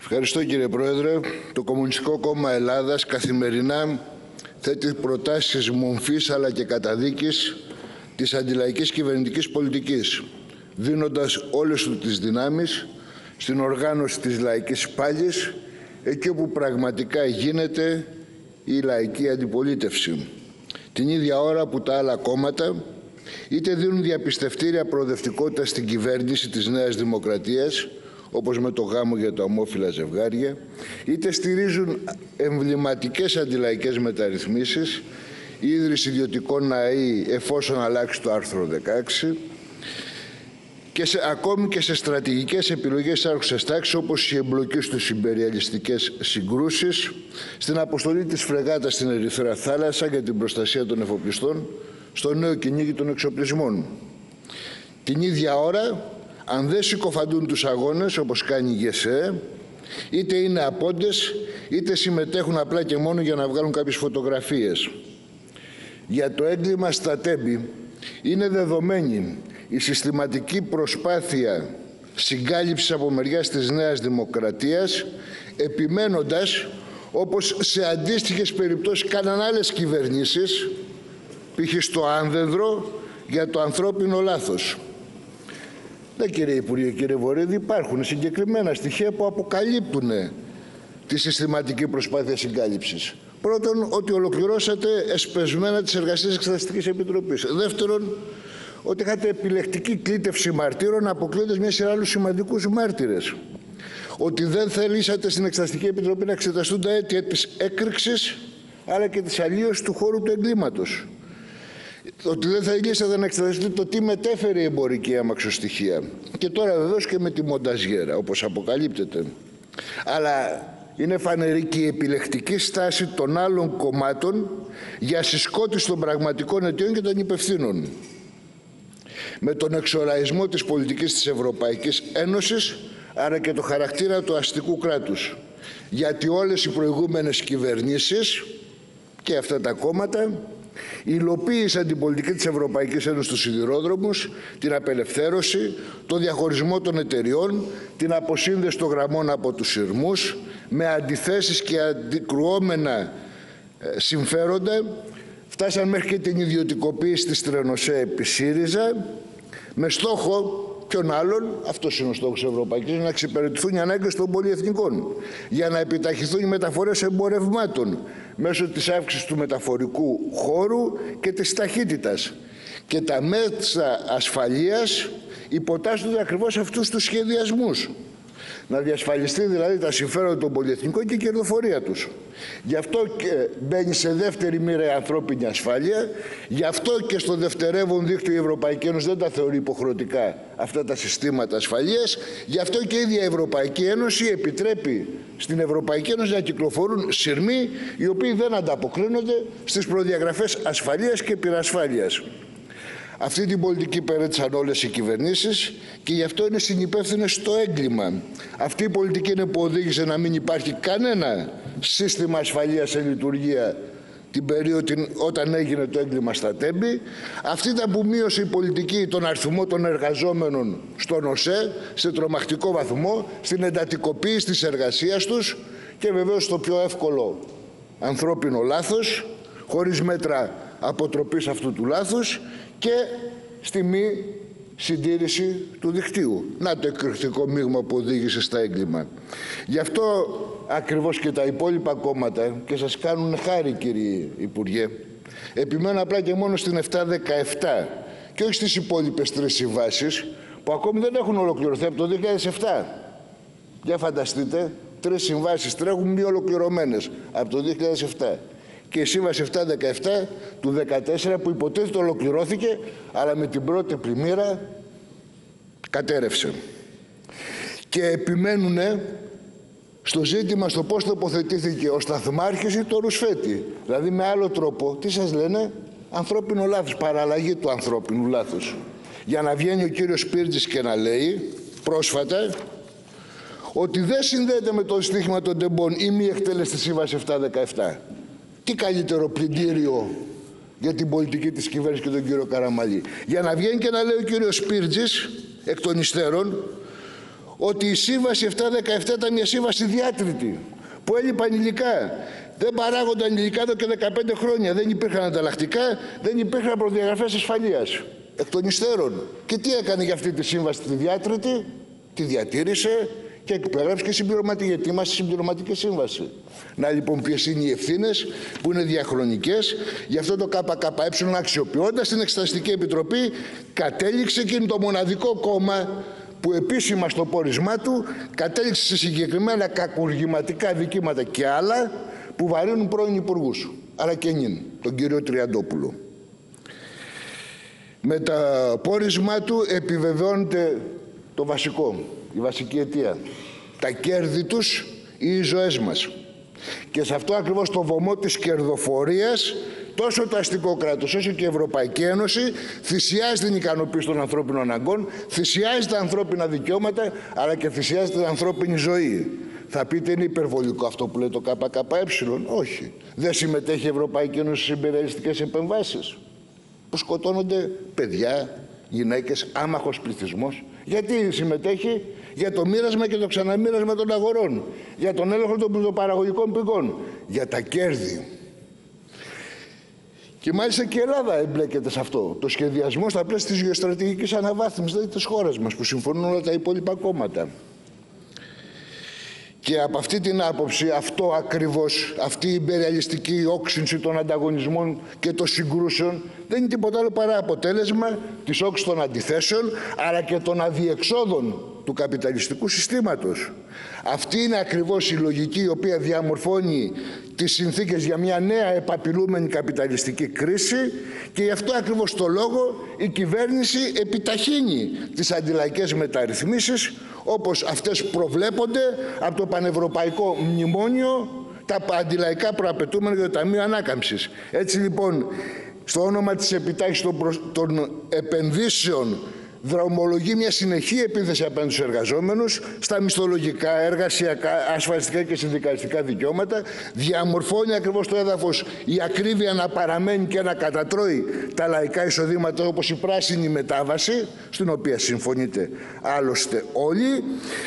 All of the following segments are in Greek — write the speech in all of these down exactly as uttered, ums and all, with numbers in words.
Ευχαριστώ, κύριε Πρόεδρε. Το Κομμουνιστικό Κόμμα Ελλάδας καθημερινά θέτει προτάσεις μομφής αλλά και καταδίκης της αντιλαϊκής κυβερνητικής πολιτικής, δίνοντας όλες του τις δυνάμεις στην οργάνωση της λαϊκής πάλης, εκεί όπου πραγματικά γίνεται η λαϊκή αντιπολίτευση. Την ίδια ώρα που τα άλλα κόμματα είτε δίνουν διαπιστευτήρια προοδευτικότητα στην κυβέρνηση της Νέας Δημοκρατίας, όπως με το γάμο για τα ομόφυλα ζευγάρια, είτε στηρίζουν εμβληματικές αντιλαϊκές μεταρρυθμίσεις, η ίδρυση ιδιωτικών ΑΕΗ εφόσον αλλάξει το άρθρο δεκαέξι, και σε, ακόμη και σε στρατηγικές επιλογές άρχουσας τάξης, όπως η εμπλοκή στους ιμπεριαλιστικές συγκρούσεις, στην αποστολή της φρεγάτας στην Ερυθρά Θάλασσα για την προστασία των εφοπλιστών, στο νέο κυνήγι των εξοπλισμών. Την ίδια ώρα, αν δεν συκοφαντούν τους αγώνες, όπως κάνει η ΓΕΣΕ, είτε είναι απόντες, είτε συμμετέχουν απλά και μόνο για να βγάλουν κάποιες φωτογραφίες. Για το έγκλημα στα Τέμπη είναι δεδομένη η συστηματική προσπάθεια συγκάλυψης από μεριάς της Νέας Δημοκρατίας, επιμένοντας, όπως σε αντίστοιχες περιπτώσεις κάναν άλλες κυβερνήσεις, π.χ. στο Άνδεδρο, για το ανθρώπινο λάθος. Ναι, κύριε Υπουργέ, κύριε Βορίδη, υπάρχουν συγκεκριμένα στοιχεία που αποκαλύπτουν τη συστηματική προσπάθεια συγκάλυψης. Πρώτον, ότι ολοκληρώσατε εσπεσμένα τις εργασίες της Εξεταστικής Επιτροπής. Δεύτερον, ότι είχατε επιλεκτική κλήτευση μαρτύρων, αποκλείοντας μια σειρά άλλους σημαντικούς μάρτυρες. Ότι δεν θελήσατε στην Εξεταστική Επιτροπή να εξεταστούν τα αίτια της έκρηξης, αλλά και της αλλίωσης του χώρου του εγκλήματος. Ότι δεν θελήσατε να εξεταστούν το τι μετέφερε η εμπορική αμαξοστοιχεία. Και τώρα βεβαίως και με τη μονταζιέρα, όπως αποκαλύπτεται. Αλλά είναι φανερή και η επιλεκτική στάση των άλλων κομμάτων για συσκότηση των πραγματικών αιτιών και των υπευθύνων. Με τον εξοραϊσμό της πολιτικής της Ευρωπαϊκής Ένωσης, άρα και το χαρακτήρα του αστικού κράτους. Γιατί όλες οι προηγούμενες κυβερνήσεις και αυτά τα κόμματα υλοποίησαν την πολιτική της Ευρωπαϊκής Ένωσης στους σιδηρόδρομους, την απελευθέρωση, το διαχωρισμό των εταιριών, την αποσύνδεση των γραμμών από τους σειρμούς, με αντιθέσεις και αντικρουόμενα συμφέροντα. Φτάσαν μέχρι και την ιδιωτικοποίηση της Τρενοσέ επί ΣΥΡΙΖΑ, με στόχο, ποιον άλλον, αυτός είναι ο στόχος της Ευρωπαϊκής, να εξυπηρετηθούν οι ανάγκες των πολυεθνικών, για να επιταχυθούν οι μεταφορές εμπορευμάτων μέσω της αύξησης του μεταφορικού χώρου και της ταχύτητας. Και τα μέτρα ασφαλείας υποτάσσονται ακριβώς αυτούς τους σχεδιασμούς. Να διασφαλιστεί δηλαδή τα συμφέροντα των πολυεθνικών και η κερδοφορία τους. Γι' αυτό και μπαίνει σε δεύτερη μοίρα η ανθρώπινη ασφάλεια, γι' αυτό και στο δευτερεύον δίκτυο η Ευρωπαϊκή Ένωση δεν τα θεωρεί υποχρεωτικά αυτά τα συστήματα ασφαλείας, γι' αυτό και η ίδια η Ευρωπαϊκή Ένωση επιτρέπει στην Ευρωπαϊκή Ένωση να κυκλοφορούν σειρμοί οι οποίοι δεν ανταποκρίνονται στις προδιαγραφές ασφαλείας και πυρασφάλειας. Αυτή την πολιτική περέτησαν όλες οι κυβερνήσεις και γι' αυτό είναι συνυπεύθυνες στο έγκλημα. Αυτή η πολιτική είναι που οδήγησε να μην υπάρχει κανένα σύστημα ασφαλείας σε λειτουργία την περίοδο όταν έγινε το έγκλημα στα Τέμπη. Αυτή ήταν που μείωσε η πολιτική τον αριθμό των εργαζόμενων στον ΟΣΕ σε τρομακτικό βαθμό, στην εντατικοποίηση της εργασίας τους και βεβαίως στο πιο εύκολο ανθρώπινο λάθος, χωρίς μέτρα αποτροπής αυτού του λάθους και στη μη συντήρηση του δικτύου. Να το εκρηκτικό μείγμα που οδήγησε στα έγκλημα. Γι' αυτό ακριβώς και τα υπόλοιπα κόμματα, και σας κάνουν χάρη κύριε Υπουργέ, επιμένουν απλά και μόνο στην επτά δεκαεπτά και όχι στις υπόλοιπες τρεις συμβάσεις που ακόμη δεν έχουν ολοκληρωθεί από το δύο χιλιάδες επτά. Για φανταστείτε, τρεις συμβάσεις τρέχουν μη ολοκληρωμένες από το δύο χιλιάδες επτά. Και η σύμβαση επτά δεκαεπτά του δεκατέσσερα που υποτίθεται ολοκληρώθηκε, αλλά με την πρώτη πλημμύρα κατέρευσε. Και επιμένουν στο ζήτημα στο πώς τοποθετήθηκε ο Σταθμάρχης ή το Ρουσφέτη. Δηλαδή με άλλο τρόπο, τι σας λένε, ανθρώπινο λάθος, παραλλαγή του ανθρώπινου λάθους. Για να βγαίνει ο κύριος Σπίρτζης και να λέει πρόσφατα ότι δεν συνδέεται με το στοίχημα των τεμπών ή μη εκτέλεστη σύμβαση επτά δεκαεπτά. Τι καλύτερο πλυντήριο για την πολιτική της κυβέρνησης και τον κύριο Καραμανλή. Για να βγαίνει και να λέει ο κύριος Σπίρτζης εκ των υστέρων ότι η σύμβαση επτακόσια δεκαεπτά ήταν μια σύμβαση διάτρητη, που έλειπαν υλικά. Δεν παράγονταν υλικά εδώ και δεκαπέντε χρόνια. Δεν υπήρχαν ανταλλακτικά, δεν υπήρχαν προδιαγραφές ασφαλείας. Εκ των υστέρων. Και τι έκανε για αυτή τη σύμβαση τη διάτρητη? Τη διατήρησε και εκπέραψε και συμπληρωματική, γιατί είμαστε συμπληρωματική σύμβαση. Να λοιπόν ποιες είναι οι ευθύνες που είναι διαχρονικές. Γι' αυτό το ΚΚΕ, αξιοποιώντας την Εξεταστική Επιτροπή, κατέληξε και είναι το μοναδικό κόμμα που επίσημα στο πόρισμά του κατέληξε σε συγκεκριμένα κακουργηματικά δικήματα και άλλα που βαρύνουν πρώην υπουργούς, αλλά και νυν, τον κύριο Τριαντόπουλο. Με το πόρισμά του επιβεβαιώνεται το βασικό, η βασική αιτία. Τα κέρδη τους ή οι ζωές μας. Και σε αυτό ακριβώς το βωμό της κερδοφορίας, τόσο το αστικό κράτος όσο και η Ευρωπαϊκή Ένωση θυσιάζει την ικανοποίηση των ανθρώπινων αναγκών, θυσιάζει τα ανθρώπινα δικαιώματα, αλλά και θυσιάζει την ανθρώπινη ζωή. Θα πείτε, είναι υπερβολικό αυτό που λέει το ΚΚΕ? Όχι. Δεν συμμετέχει η Ευρωπαϊκή Ένωση στις υπεριαλιστικές επεμβάσεις που σκοτώνονται παιδιά, γυναίκες, άμαχος πληθυσμός? Γιατί συμμετέχει? Για το μοίρασμα και το ξαναμοίρασμα των αγορών, για τον έλεγχο των πλουτοπαραγωγικών πηγών, για τα κέρδη. Και μάλιστα και η Ελλάδα εμπλέκεται σε αυτό. Το σχεδιασμό στα πλαίσια της γεωστρατηγικής αναβάθμισης, δηλαδή της χώρας μας, που συμφωνούν όλα τα υπόλοιπα κόμματα. Και από αυτή την άποψη, αυτό ακριβώς, αυτή η υπεριαλιστική όξυνση των ανταγωνισμών και των συγκρούσεων δεν είναι τίποτα άλλο παρά αποτέλεσμα της όξυνσης των αντιθέσεων, αλλά και των αδιεξόδων του καπιταλιστικού συστήματος. Αυτή είναι ακριβώς η λογική η οποία διαμορφώνει τις συνθήκες για μια νέα επαπειλούμενη καπιταλιστική κρίση, και γι' αυτό ακριβώς το λόγο η κυβέρνηση επιταχύνει τις αντιλαϊκές μεταρρυθμίσεις, όπως αυτές προβλέπονται από το Πανευρωπαϊκό Μνημόνιο, τα αντιλαϊκά προαπαιτούμενα για το Ταμείο Ανάκαμψης. Έτσι λοιπόν, στο όνομα της επιτάχυνσης των, προ... των επενδύσεων, δρομολογεί μια συνεχή επίθεση απέναντι στους εργαζόμενους, στα μισθολογικά, εργασιακά, ασφαλιστικά και συνδικαλιστικά δικαιώματα. Διαμορφώνει ακριβώς το έδαφος η ακρίβεια να παραμένει και να κατατρώει τα λαϊκά εισοδήματα, όπως η πράσινη μετάβαση, στην οποία συμφωνείτε άλλωστε όλοι.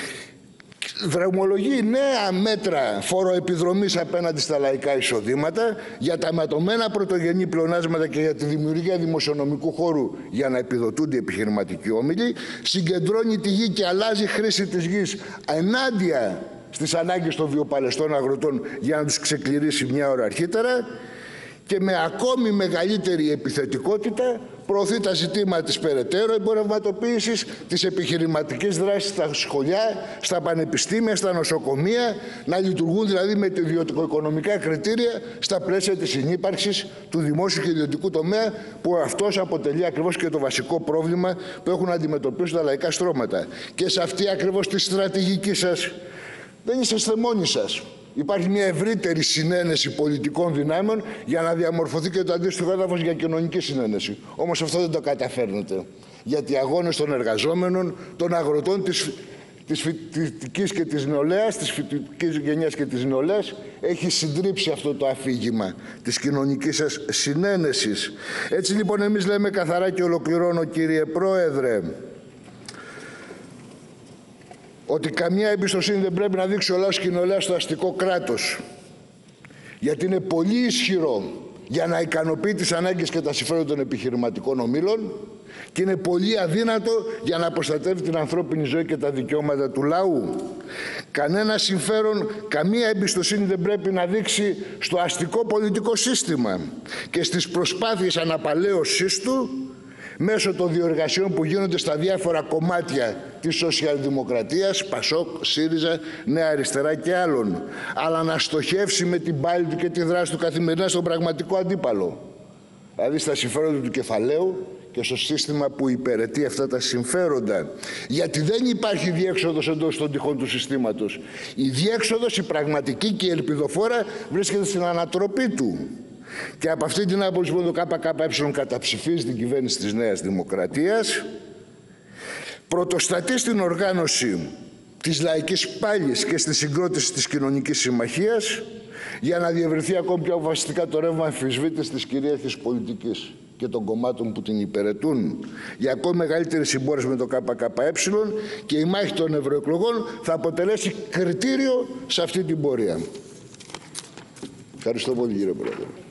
Δρομολογεί νέα μέτρα φοροεπιδρομής απέναντι στα λαϊκά εισοδήματα, για τα ματωμένα πρωτογενή πλεονάσματα και για τη δημιουργία δημοσιονομικού χώρου για να επιδοτούνται οι επιχειρηματικοί όμιλοι. Συγκεντρώνει τη γη και αλλάζει χρήση της γης ενάντια στις ανάγκες των βιοπαλαιστών αγροτών για να τους ξεκληρίσει μια ώρα αρχίτερα. Και με ακόμη μεγαλύτερη επιθετικότητα προωθεί τα ζητήματα της περαιτέρω εμπορευματοποίησης, της επιχειρηματικής δράσης στα σχολεία, στα πανεπιστήμια, στα νοσοκομεία, να λειτουργούν δηλαδή με ιδιωτικο-οικονομικά κριτήρια στα πλαίσια της συνύπαρξης του δημόσιου και ιδιωτικού τομέα, που αυτός αποτελεί ακριβώς και το βασικό πρόβλημα που έχουν να αντιμετωπίσουν τα λαϊκά στρώματα. Και σε αυτή ακριβώς τη στρατηγική σας δεν είσαστε μόνοι σας. Υπάρχει μια ευρύτερη συνένεση πολιτικών δυνάμεων για να διαμορφωθεί και το αντίστοιχο έδαφος για κοινωνική συνένεση. Όμως αυτό δεν το καταφέρνετε. Γιατί οι αγώνες των εργαζόμενων, των αγροτών, της, της φοιτητικής και της νεολαίας, της φοιτητικής γενιάς και της νεολαίας, έχει συντρίψει αυτό το αφήγημα της κοινωνικής σας συνένεσης. Έτσι λοιπόν εμείς λέμε καθαρά, και ολοκληρώνω κύριε Πρόεδρε, ότι καμία εμπιστοσύνη δεν πρέπει να δείξει ο λαός και η νεολαία στο αστικό κράτος, γιατί είναι πολύ ισχυρό για να ικανοποιεί τις ανάγκες και τα συμφέροντα των επιχειρηματικών ομίλων και είναι πολύ αδύνατο για να προστατεύει την ανθρώπινη ζωή και τα δικαιώματα του λαού. Κανένα συμφέρον, καμία εμπιστοσύνη δεν πρέπει να δείξει στο αστικό πολιτικό σύστημα και στις προσπάθειες αναπαλαίωσής του μέσω των διοργασιών που γίνονται στα διάφορα κομμάτια της σοσιαλδημοκρατίας, Πασόκ, ΣΥΡΙΖΑ, Νέα Αριστερά και άλλων, αλλά να στοχεύσει με την πάλη του και τη δράση του καθημερινά στον πραγματικό αντίπαλο, δηλαδή στα συμφέροντα του κεφαλαίου και στο σύστημα που υπηρετεί αυτά τα συμφέροντα. Γιατί δεν υπάρχει διέξοδος εντός των τυχών του συστήματος. Η διέξοδος, η πραγματική και η ελπιδοφόρα, βρίσκεται στην ανατροπή του. Και από αυτή την άποψη που το ΚΚΕ καταψηφίζει την κυβέρνηση της Νέας Δημοκρατίας, πρωτοστατεί στην οργάνωση της λαϊκής πάλης και στη συγκρότηση της κοινωνικής συμμαχίας για να διευρυνθεί ακόμη πιο αποφασιστικά το ρεύμα αμφισβήτησης της κυρίαρχης πολιτικής. και των κομμάτων που την υπηρετούν για ακόμη μεγαλύτερη συμπόρευση με το ΚΚΕ, και η μάχη των ευρωεκλογών θα αποτελέσει κριτήριο σε αυτή την πορεία. Ευχαριστώ πολύ, κύριε Πρόεδρε.